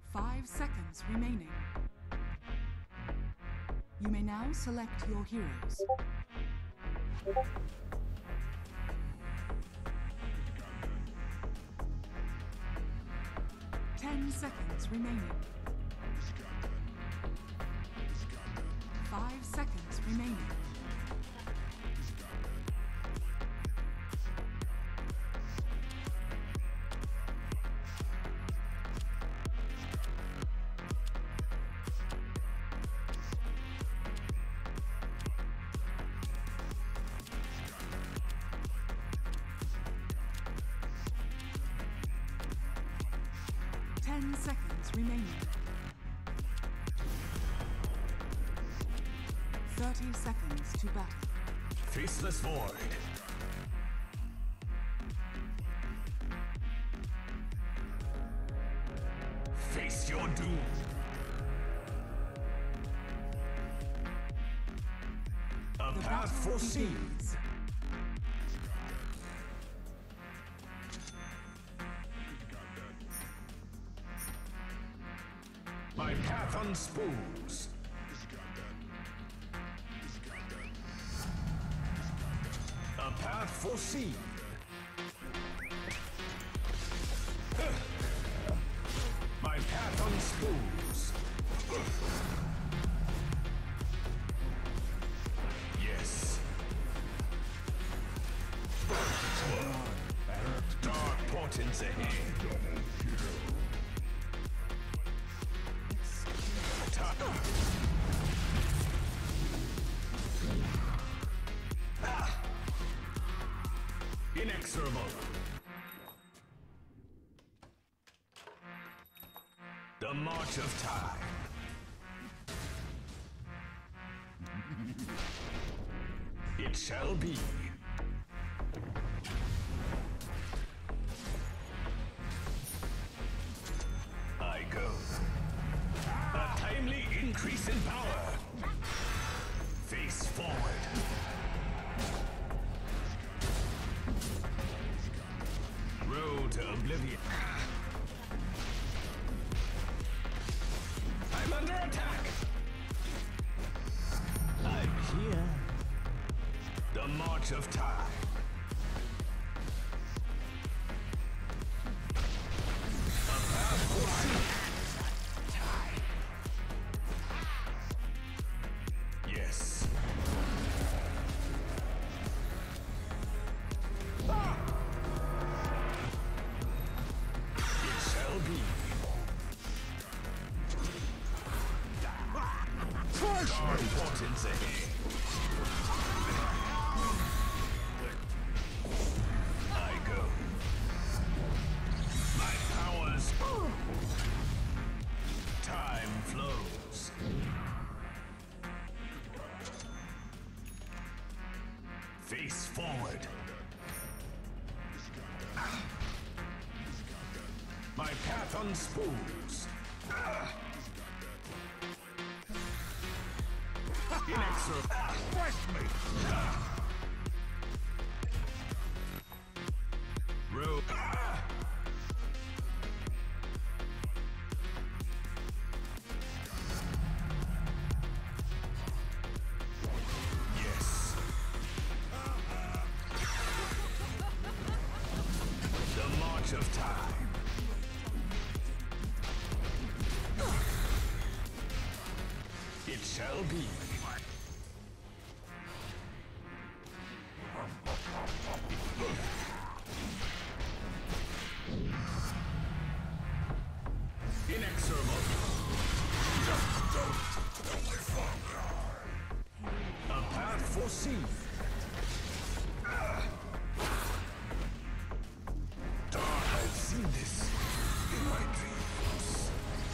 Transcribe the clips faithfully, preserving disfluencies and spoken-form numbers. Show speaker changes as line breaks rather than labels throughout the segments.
Five seconds remaining. You may now select your heroes. Ten seconds remaining. Five seconds remaining. Ten seconds remaining. Thirty seconds to battle.
Faceless Void. Face your doom. A
The
path
battle
foreseen.
begins.
My path unspools. A path foreseen. My path unspools. Yes. Dark portents ahead. Inexorable. The march of time. It shall be. I go. A timely increase in power. Face forward. Road to oblivion. I'm under attack. I'm here. The march of time. A path foreseen. Yes. It shall be. Dark portents ahead. I go. My powers. Time flows. Face forward. My path unspools. Inexorable. Fresh me. Road. Yes. The march of time. It shall be. Inexorable. A path foreseen. I've seen this in my dreams.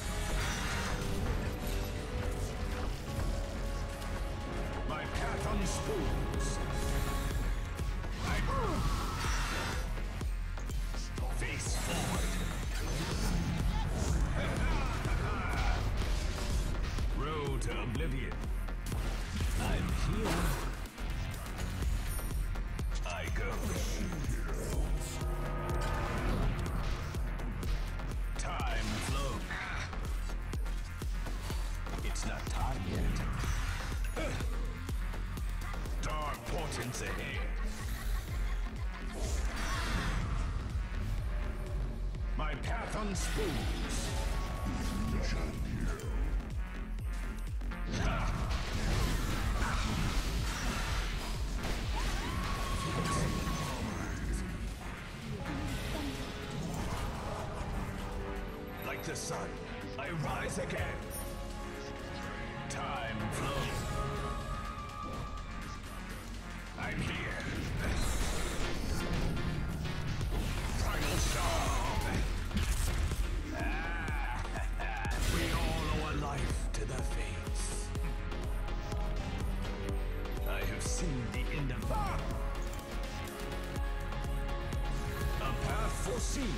My path unspools. I face forward. Road to oblivion. I'm here. I go. Time flows. potence ahead. My path unspools. Like the sun, I rise again. Time flows. I'm here. Final storm. Ah, we all owe a life to the fates. I have seen the end of ah! A path foreseen.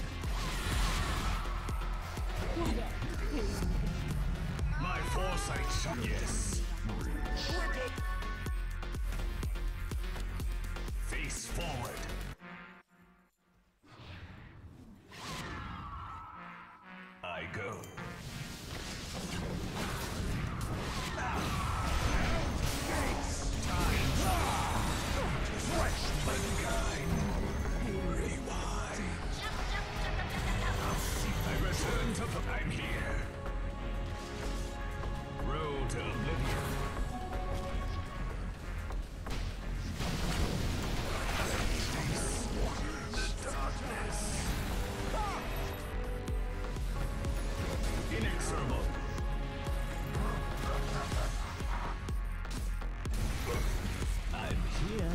My foresight shall yes. Face forward. I go. I'm here. Road to oblivion. The darkness. Inexorable. I'm here.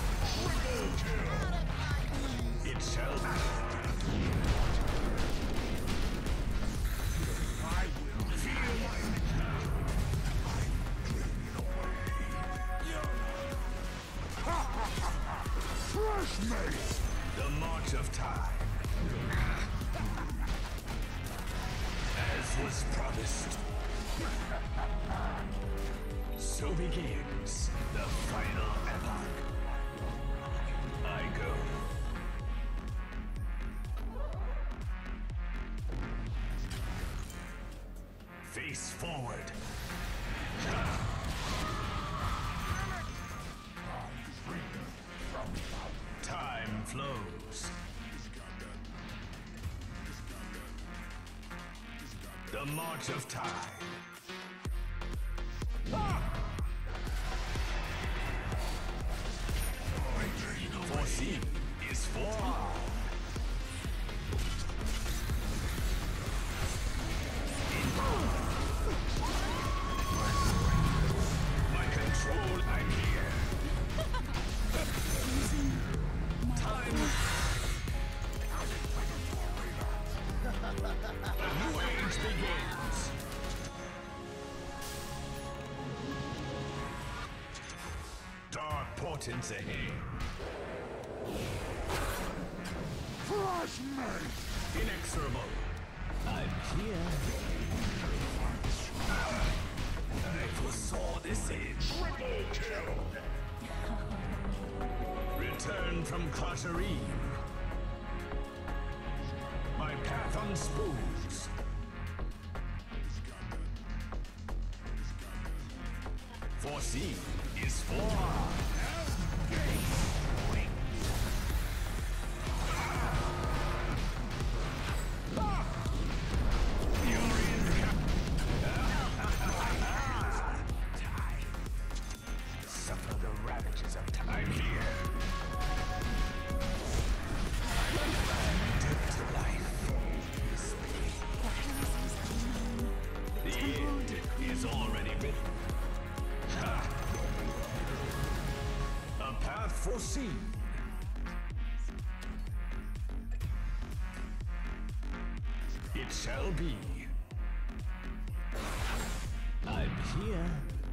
It shall be. The march of time. As was promised. So begins the final epoch. I go. Face forward. Time flows. The march of time. Ah! Foreseen is forearmed. My control, I'm here. Time. A new age begins. Dark portents ahead. Crush me! Inexorable. I'm here. I foresaw this age. Triple kill. Return from Clashireen. My path unspools. Foreseen is forearmed. Suffer the ravages of time. I'm here. Death to life. The end is already written. A path foreseen. It shall be. I'm here.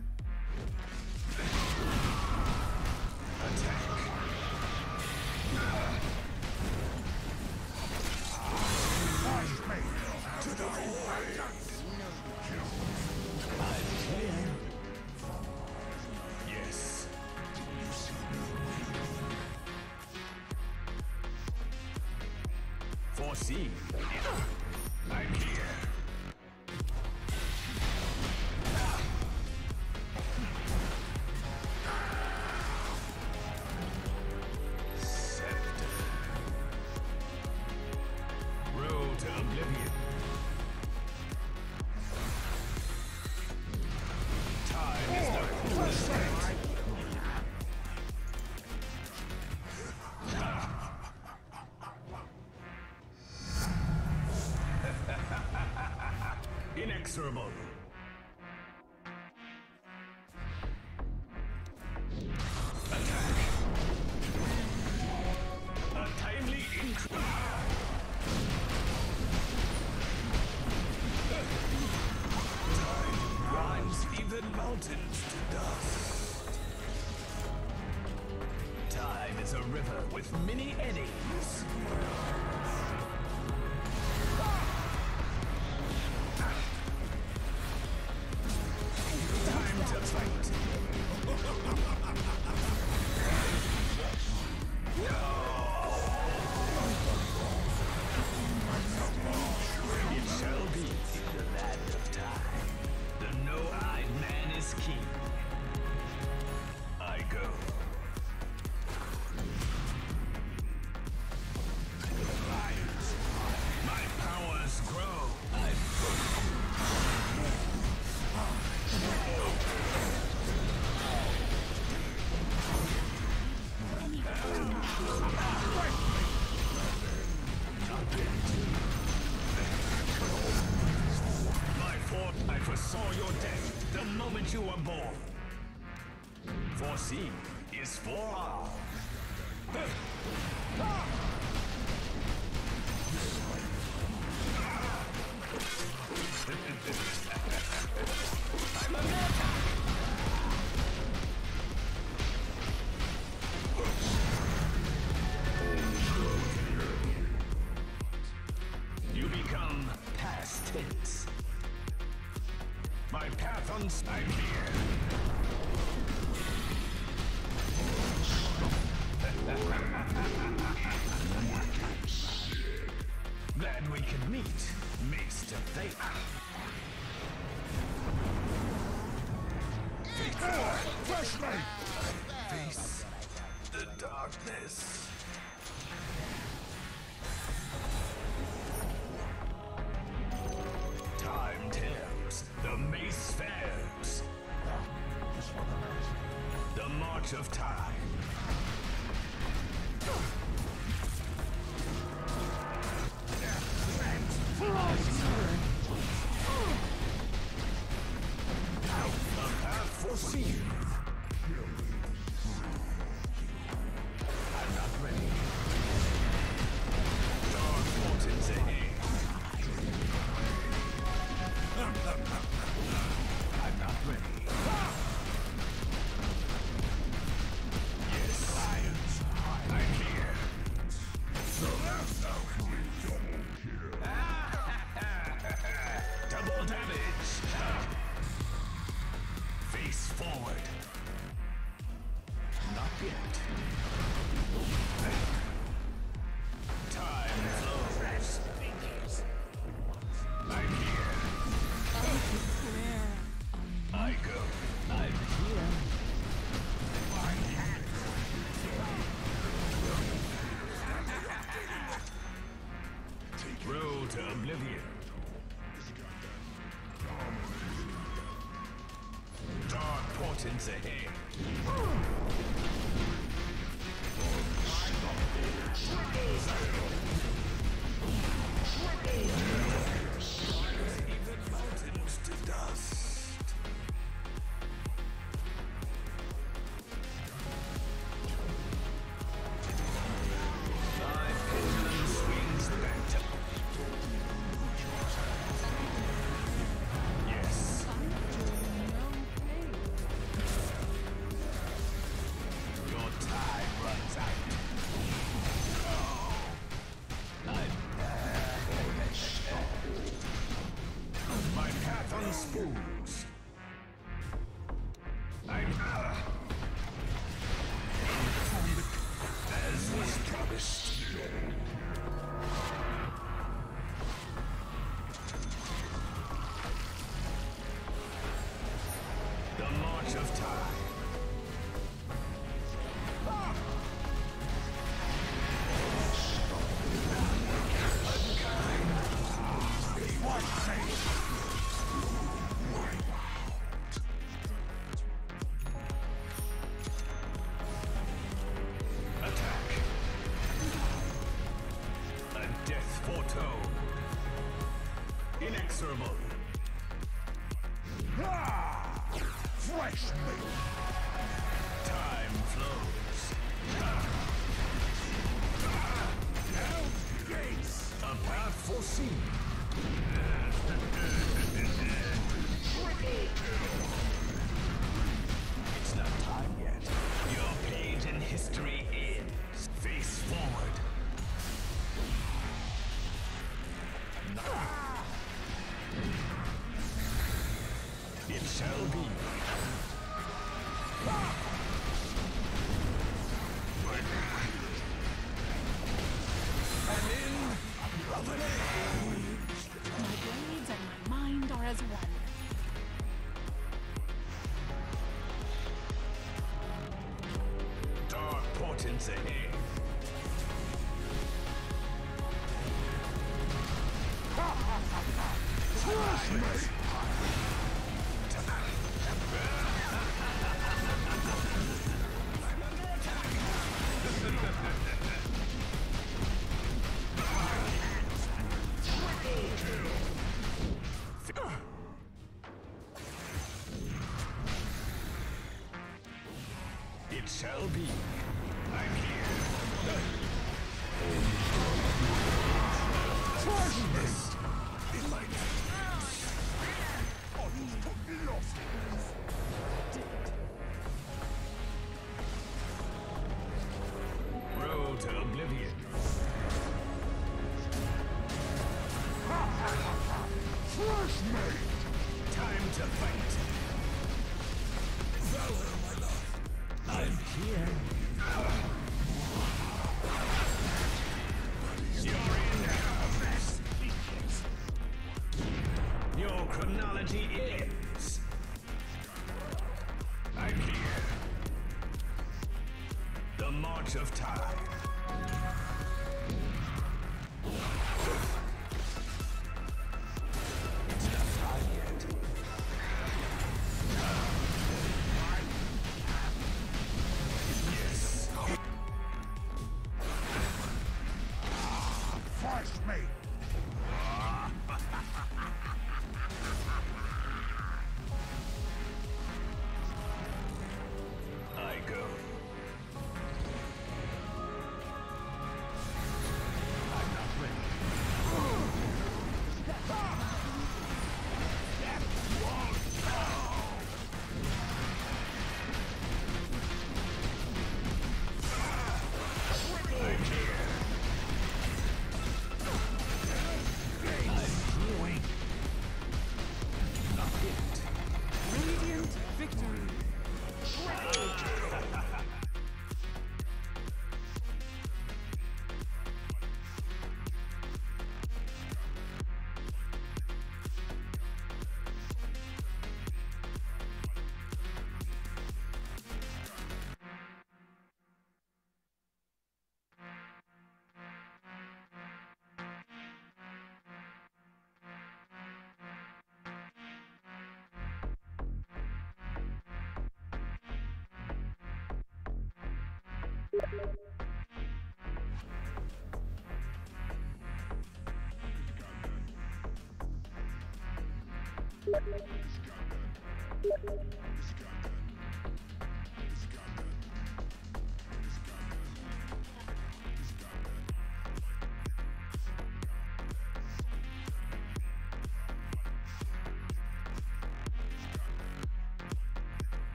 Attack. To the void. I'm here. Yes. Foreseen. I'm here. oblivion. Time is the coolest thing. Inexorable. Attack. A timely increase. Time grinds even mountains to dust. Time is a river with many eddies. Time to fight. It shall be in the land of time. The no-eyed man is king. I go. My powers grow. I My fort, I foresaw your death the moment you were born. Foreseen is forearmed. I'm a meta. You become past tense. My path on I'm here. Glad we could meet, Mister Fate. Flashlight! Face the darkness. Time tells, the mace fails. The march of time. A path foreseen. I'm not ready. Dark fortunes ahead. I'm not ready. Yes, science. I'm here. So that's how we double kill. Double damage. Face forward. Not yet. Time flows. I'm here. I go. I'm here. Road to oblivion. Dark portents ahead. Even mountains to dust. My pendulum swings back to yes. Your time runs out. My path unspools. I'm uh, as was promised. The march of time. Unkind. Toad. Inexorable. Ah! Fresh meat. Time flows. Hell's gates. A path foreseen. It's not time yet. Your page in history ends. Face forward. It shall be. An end of an age.
My blades and my mind are as one.
Dark portents ahead. Flash me! It shall be. I'm here. Flash mist! It's like oh, you took me off. Road to oblivion. Flash mate! Time to fight. Valor, my love. I'm here. You're in a mess. Your chronology ends. I'm here. The march of time. It's not time yet. Yes. First mate. I go. I'm not ready. That won't go. I'm here. I'm growing. Not yet.
Radiant victory.